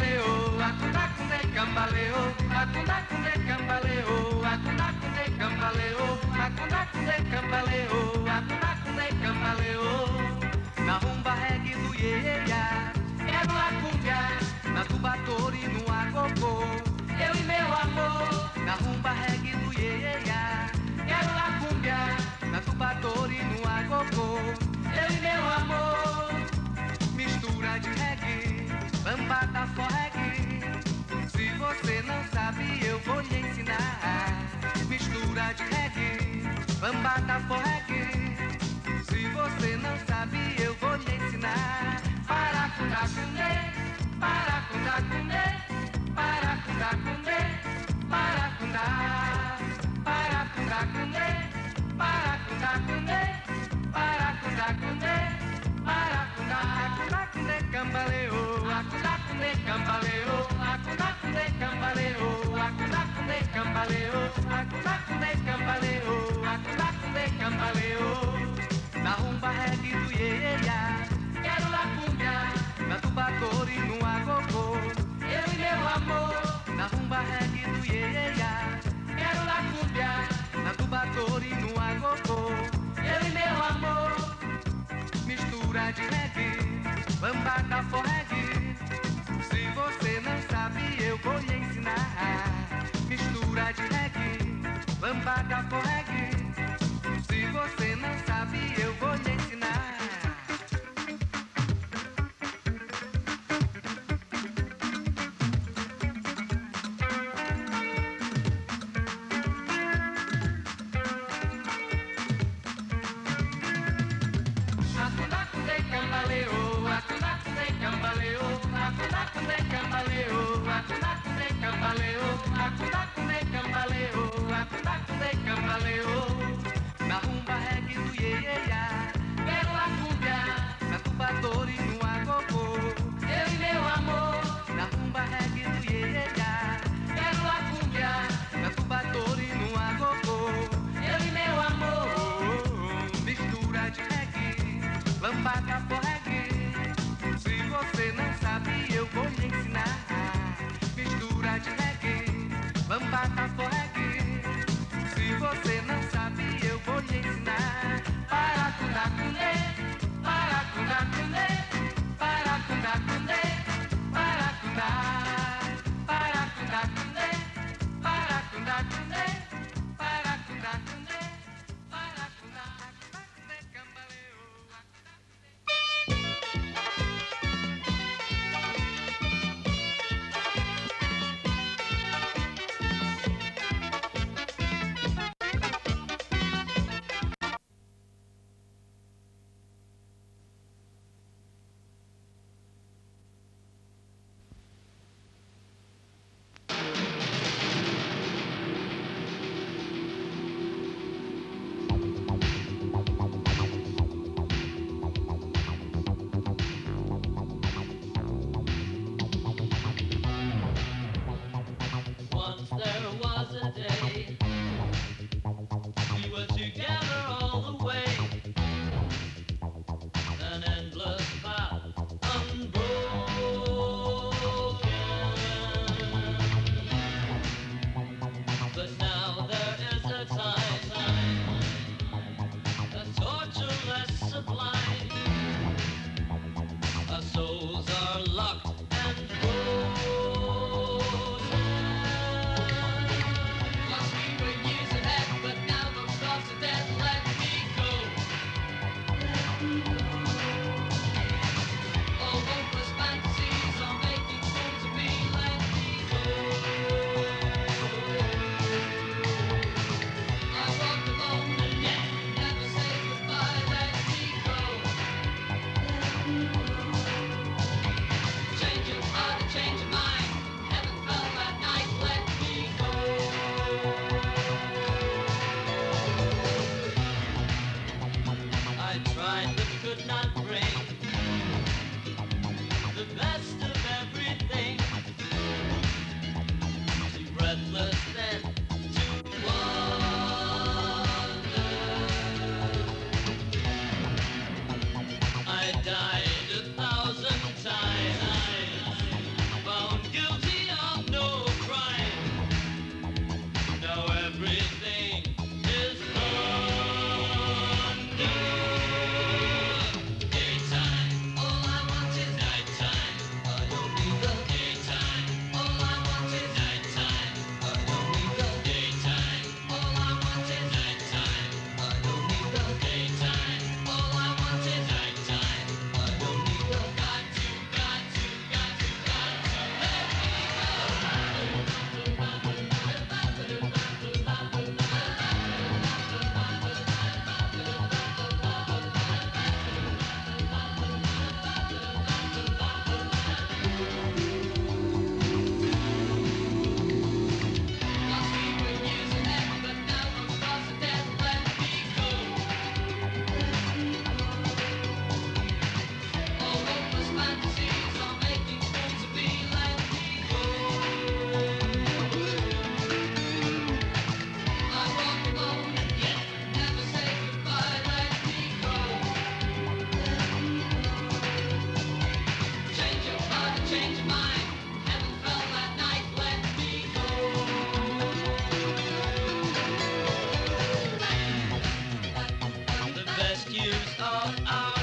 cambaleo, acunda cunde cambaleo, acunda cunde cambaleo, acunda cunde cambaleo, acunda cunde cambaleo, acunda cunde cambaleo. Na rumba reggae do Ieia, quero a cumbia, na tubatori no agogô, eu e meu amor. Na rumba reggae do Ieia, quero a cumbia, na tubatori no agogô, eu e meu amor. Mistura de reggae, bambata for reggae. Se você não sabe eu vou lhe ensinar. Mistura de reggae, bambata for reggae. Se você não sabe eu vou lhe ensinar. Para cundacundê, para cundacundê, para cundacundê, para cundar, para cundacundê, para cundacundê, para cundacundê, para cundar. Acundacundê cambaleo, acundacundê cambaleo, acundacundê cambaleo, acundacundê cambaleo, acundacundê cambaleo, acundacundê cambaleo. Na rumba reggae do Ieia, quero la cumbia, na tubatori no agogô, eu e meu amor. Na rumba reggae do Ieia, quero la cumbia, na tubatori no agogô, eu e meu amor. Mistura de reggae, bambata for reggae. Se você não sabe eu vou lhe ensinar. Mistura de reggae, bambata for reggae. Se você não sabe eu vou lhe ensinar. Acundacundê cambaleo, acundacundê cambaleo, acundacundê cambaleo, acundacundê cambaleo, acundacundê cambaleo, acundacundê cambaleo. Na rumba reggae do Ieia, quero a cumbia, na tubatori no agogô, eu e meu amor. Na rumba reggae do Ieia, quero a cumbia, na tubatori no agogô, eu e meu amor. Mistura de reggae, lambada for reggae. Se você não sabe eu vou lhe ensinar. Mistura de reggae, lambada for reggae. Se você não sabe eu vou lhe ensinar. Para cundacundê, para cundacundê, para cundacundê, para cundar, para cundacundê, para cundacundê, para cundacundê, para cundar. Cundacundê cambaleo. Once there was a day we were together all the way, an endless path unbroken. But now there is a time, a torture less sublime. Our souls are locked and frozen. Lost we were years ahead, but now those thoughts are dead. Let me go. All hopeless fantasies are making fools of me. Let me go. I walked alone and yet never say goodbye. Let me go. Change your heart and change your mind. Heaven fell that night. Let me go. I tried but could not bring the best of everything. Too breathless then to wonder. I died 1,000 times, found our